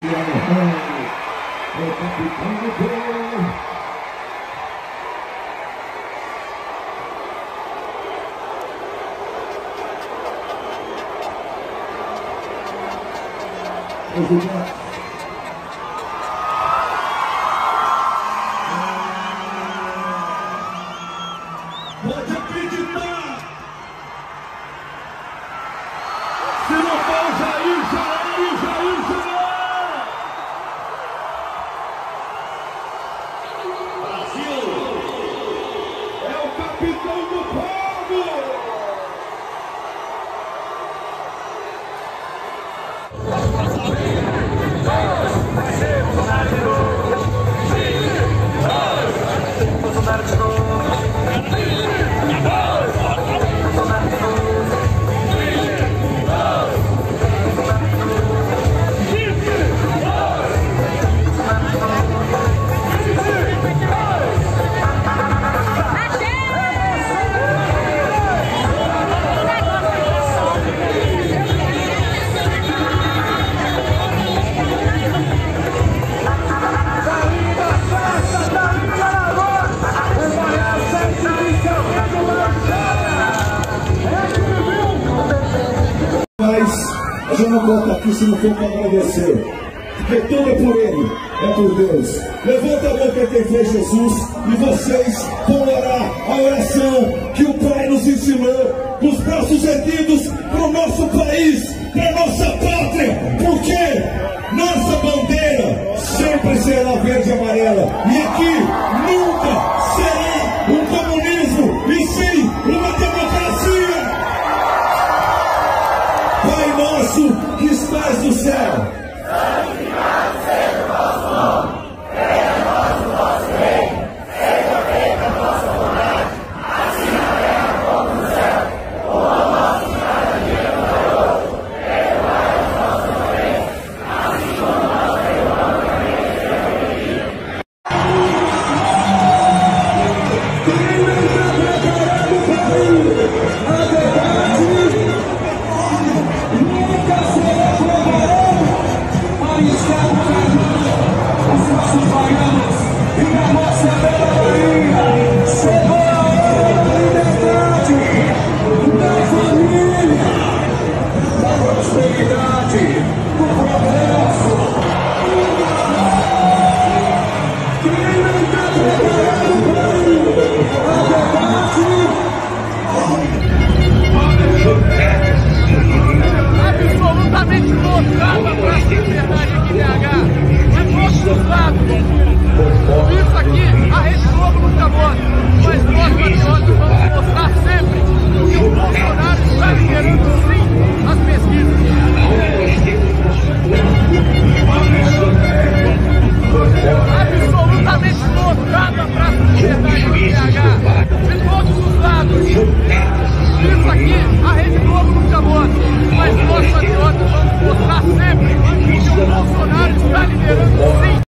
Pode acreditar! Se não for o Jair, já é, e o Jair já é! Brasil é o capitão do povo! A gente não volta aqui se não for para agradecer, porque tudo é por Ele, é por Deus. Levanta a mão quem tem fé em Jesus e vocês vão orar a oração que o Pai nos ensinou, com os braços erguidos para o nosso país, para a nossa pátria, porque nossa bandeira sempre será verde e amarela, e aqui nunca será um comunismo, e sim uma democracia. Pai nosso que estás no céu, santificado seja o vosso nome, venha a nós o vosso reino, seja feita a vossa vontade, assim na terra como no céu. O pão nosso de cada dia nos dai hoje, perdoai as nossas ofensas, assim como nós perdoamos também a quem nos ofende. Absolutamente lotado a Praça da Liberdade aqui em BH. É todos os lados. Isso aqui, a Rede Globo nunca mostra. Mas nós, patriotas, vamos mostrar sempre que o Bolsonaro está liderando sim as pesquisas. Absolutamente lotado a Praça da Liberdade aqui em BH. De todos os lados. Isso aqui, a Rede Globo nunca mostra. Mas nós, patriotas, vamos mostrar sempre que o Bolsonaro está liderando sim